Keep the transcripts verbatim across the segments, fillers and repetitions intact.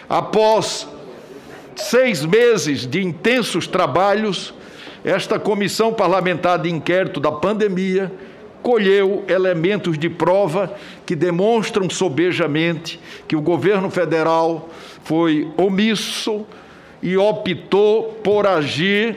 Após seis meses de intensos trabalhos, esta Comissão Parlamentar de Inquérito da Pandemia colheu elementos de prova que demonstram sobejamente que o governo federal foi omisso e optou por agir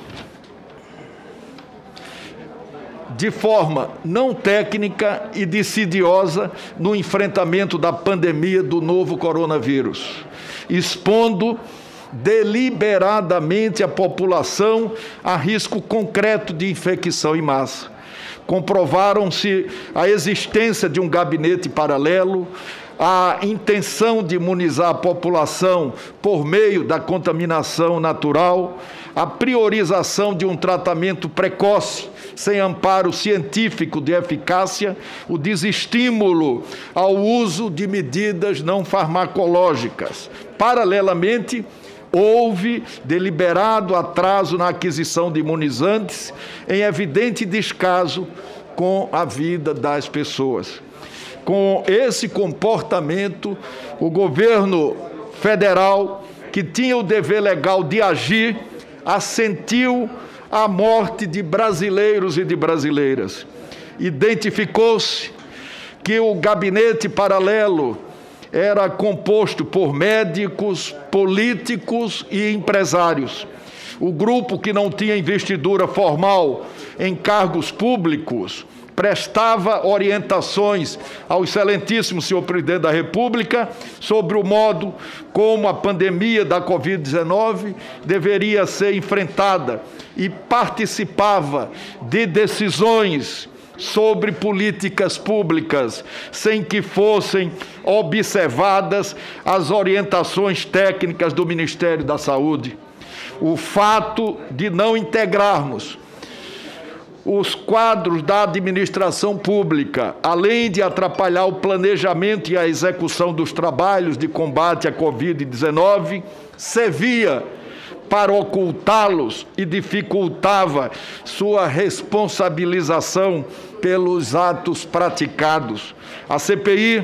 de forma não técnica e decidiosa no enfrentamento da pandemia do novo coronavírus, expondo deliberadamente a população a risco concreto de infecção em massa. Comprovaram-se a existência de um gabinete paralelo, a intenção de imunizar a população por meio da contaminação natural, a priorização de um tratamento precoce, sem amparo científico de eficácia, o desestímulo ao uso de medidas não farmacológicas. Paralelamente, houve deliberado atraso na aquisição de imunizantes, em evidente descaso com a vida das pessoas. Com esse comportamento, o governo federal, que tinha o dever legal de agir, assentiu a morte de brasileiros e de brasileiras. Identificou-se que o gabinete paralelo era composto por médicos, políticos e empresários. O grupo que não tinha investidura formal em cargos públicos prestava orientações ao excelentíssimo senhor presidente da República sobre o modo como a pandemia da covid dezenove deveria ser enfrentada e participava de decisões sobre políticas públicas, sem que fossem observadas as orientações técnicas do Ministério da Saúde. O fato de não integrarmos os quadros da administração pública, além de atrapalhar o planejamento e a execução dos trabalhos de combate à covid dezenove, servia para ocultá-los e dificultava sua responsabilização pelos atos praticados. A C P I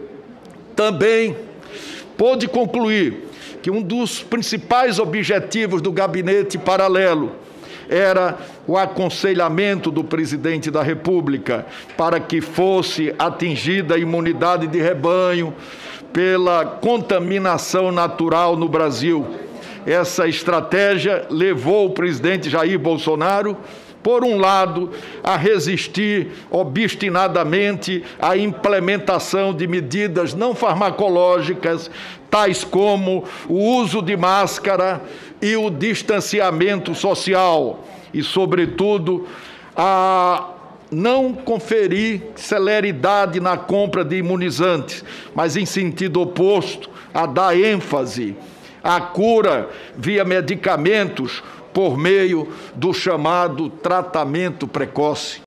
também pôde concluir que um dos principais objetivos do gabinete paralelo era o aconselhamento do presidente da República para que fosse atingida a imunidade de rebanho pela contaminação natural no Brasil. Essa estratégia levou o presidente Jair Bolsonaro, por um lado, a resistir obstinadamente à implementação de medidas não farmacológicas, tais como o uso de máscara e o distanciamento social, e, sobretudo, a não conferir celeridade na compra de imunizantes, mas em sentido oposto, a dar ênfase à cura via medicamentos por meio do chamado tratamento precoce.